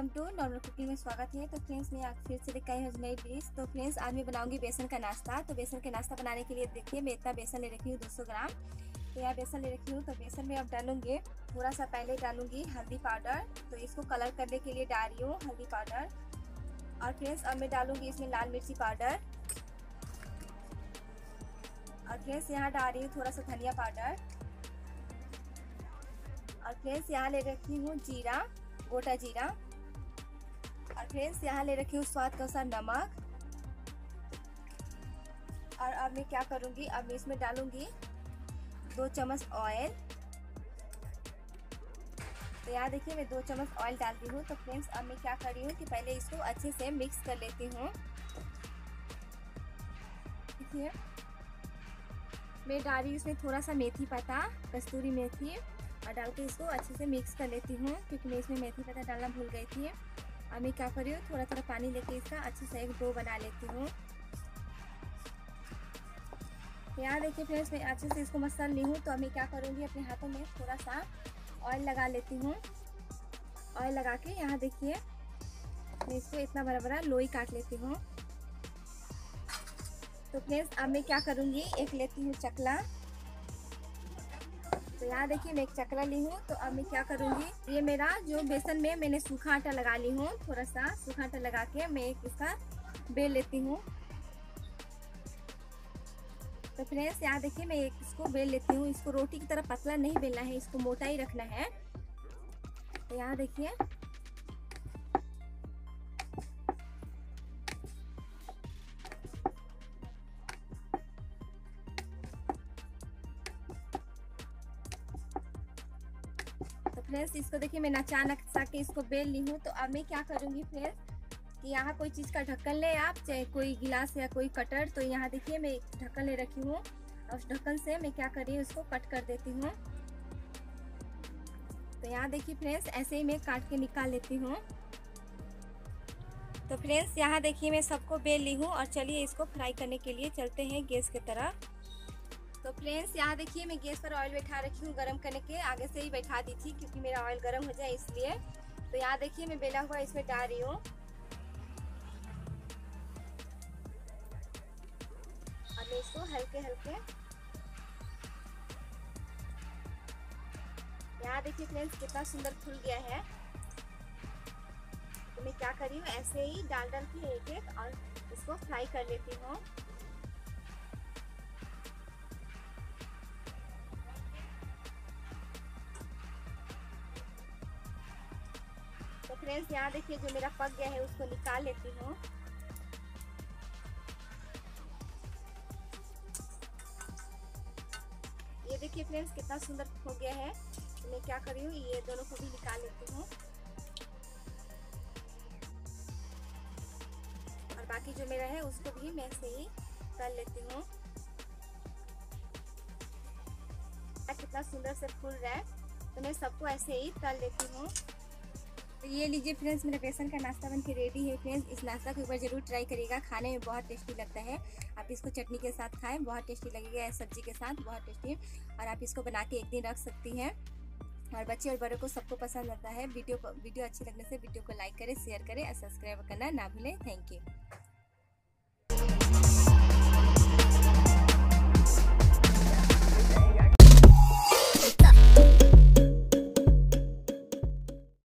Welcome to normal cooking में स्वागत है। तो फ्रेंड्स मैं आज फिर से लेकर आई हूँ नई डिश। तो फ्रेंड्स आज मैं बनाऊंगी बेसन का नाश्ता। तो बेसन के नाश्ता बनाने के लिए देखिए मैं इतना बेसन ले रखी हूँ 200 ग्राम। तो यह बेसन ले रखी हूँ। तो बेसन में अब डालूंगी थोड़ा सा, पहले डालूंगी हल्दी पाउडर। तो इसको कलर करने के लिए डाल रही हूँ हल्दी पाउडर। और फ्रेंड्स अब मैं डालूंगी इसमें लाल मिर्ची पाउडर। और फ्रेंड्स यहाँ डाल रही हूँ थोड़ा सा धनिया पाउडर। और फ्रेंड्स यहाँ ले रखी हूँ जीरा, गोटा जीरा। और फ्रेंड्स यहाँ ले रखी हूँ स्वाद का अनुसार नमक। और अब मैं क्या करूँगी, अब मैं इसमें डालूंगी 2 चम्मच ऑयल। तो यहाँ देखिए मैं 2 चम्मच ऑयल डालती हूँ। तो फ्रेंड्स अब मैं क्या कर रही हूँ कि पहले इसको अच्छे से मिक्स कर लेती हूँ। देखिए मैं डाल रही हूँ इसमें थोड़ा सा मेथी पत्ता, कस्तूरी मेथी, और डाल के इसको अच्छे से मिक्स कर लेती हूँ, क्योंकि मैं इसमें मेथी पत्ता डालना भूल गई थी। अब मैं क्या कर रही हूँ, थोड़ा थोड़ा पानी लेके इसका अच्छे से एक डो बना लेती हूँ। यहाँ देखिए फ्रेंड्स मैं अच्छे से इसको मसल ली हूँ। तो अब मैं क्या करूँगी, अपने हाथों में थोड़ा सा ऑयल लगा लेती हूँ। ऑयल लगा के यहाँ देखिए मैं इसको इतना बड़ा बड़ा लोई काट लेती हूँ। तो फ्रेंड्स अब मैं क्या करूँगी, एक लेती हूँ चकला। तो यहाँ देखिए मैं एक चकला ली हूँ। तो अब मैं क्या करूँगी, ये मेरा जो बेसन में मैंने सूखा आटा लगा ली हूँ, थोड़ा सा सूखा आटा लगा के मैं इसका बेल लेती हूँ। तो फ्रेंड्स यहाँ देखिए मैं इसको बेल लेती हूँ। इसको रोटी की तरह पतला नहीं बेलना है, इसको मोटा ही रखना है। तो यहाँ देखिए तो फ्रेंड्स इसको देखिए मैं अचानक सा के इसको बेल ली हूँ। तो अब मैं क्या करूँगी फ्रेंड्स कि यहाँ कोई चीज़ का ढक्कन ले आप, चाहे कोई गिलास या कोई कटर। तो यहाँ देखिए मैं एक ढक्कन ले रखी हूँ और उस ढक्कन से मैं क्या कर रही हूँ, इसको कट कर देती हूँ। तो यहाँ देखिए फ्रेंड्स ऐसे ही मैं काट के निकाल लेती हूँ। तो फ्रेंड्स यहाँ देखिए मैं सबको बेल ली हूँ और चलिए इसको फ्राई करने के लिए चलते हैं गैस की तरफ। तो फ्रेंड्स यहाँ देखिए मैं गैस पर ऑयल बैठा रखी हूँ गरम करने के, आगे से ही बैठा दी थी क्योंकि मेरा ऑयल गरम हो जाए इसलिए। तो यहाँ देखिए मैं बेला हुआ इसमें डाल रही हूँ। अब मैं इसको हल्के हल्के, यहाँ देखिए फ्रेंड्स कितना सुंदर फूल गया है। तो मैं क्या कर रही हूँ, ऐसे ही डाल डाल के एक एक और इसको फ्राई कर लेती हूँ। तो फ्रेंड्स यहाँ देखिए जो मेरा पक गया है उसको निकाल लेती हूँ। ये देखिए फ्रेंड्स कितना सुंदर हो गया है। तो मैं क्या कर रही हूँ, ये दोनों को भी निकाल लेती हूँ और बाकी जो मेरा है उसको भी मैं ऐसे ही तल लेती हूँ। कितना सुंदर से फूल रहा है। तो मैं सबको ऐसे ही तल लेती हूँ। तो ये लीजिए फ्रेंड्स मेरा बेसन का नाश्ता बन के रेडी है। फ्रेंड्स इस नाश्ता को एक बार जरूर ट्राई करिएगा, खाने में बहुत टेस्टी लगता है। आप इसको चटनी के साथ खाएं, बहुत टेस्टी लगेगा, सब्जी के साथ बहुत टेस्टी। और आप इसको बना के एक दिन रख सकती हैं और बच्चे और बड़ों को सबको पसंद आता है। वीडियो अच्छी लगने से वीडियो को लाइक करें, शेयर करें और सब्सक्राइब करना ना भूलें। Thank you.